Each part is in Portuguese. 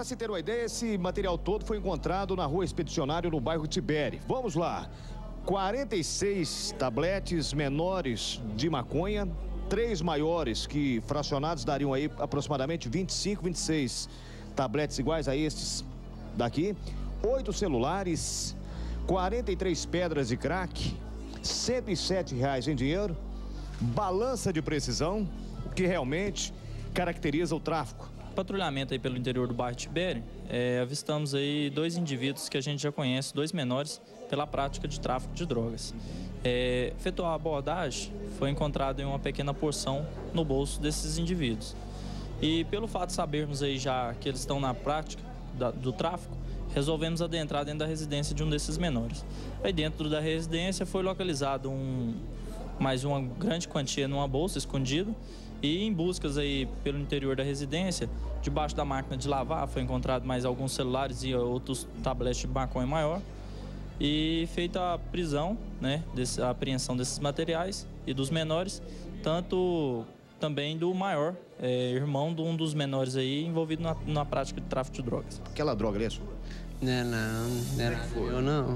Para se ter uma ideia, esse material todo foi encontrado na Rua Expedicionário, no bairro Tibere. Vamos lá. 46 tabletes menores de maconha, 3 maiores que fracionados dariam aí aproximadamente 25, 26 tabletes iguais a estes daqui, 8 celulares, 43 pedras de crack, R$107 em dinheiro, balança de precisão, o que realmente caracteriza o tráfico. Patrulhamento aí pelo interior do bairro Tibere, avistamos aí 2 indivíduos que a gente já conhece, 2 menores, pela prática de tráfico de drogas. Efetuou a abordagem, foi encontrado em uma pequena porção no bolso desses indivíduos. E pelo fato de sabermos aí já que eles estão na prática do tráfico, resolvemos adentrar dentro da residência de um desses menores. Aí dentro da residência foi localizado mais uma grande quantia numa bolsa escondida. E em buscas aí pelo interior da residência, debaixo da máquina de lavar, foi encontrado mais alguns celulares e outros tabletes de maconha maior. E feita a prisão, né, a apreensão desses materiais e dos menores, tanto também do maior, irmão de um dos menores aí envolvido na prática de tráfico de drogas. Aquela droga ali é sua? Não era eu não.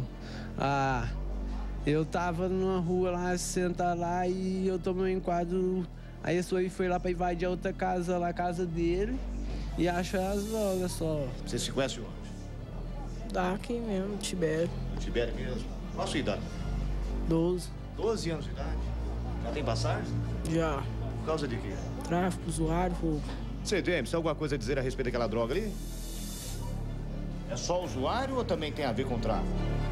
Eu tava numa rua lá, sentado lá e eu tomei um enquadro. Aí esse aí foi lá pra invadir a outra casa, lá a casa dele, e achou as drogas só. Você se conhece onde? Daqui mesmo, Tibere. Tibere mesmo. Qual a sua idade? 12. 12 anos de idade? Já tem passagem? Já. Por causa de quê? Tráfico, usuário, roubo. Você tem alguma coisa a dizer a respeito daquela droga ali? É só usuário ou também tem a ver com tráfico?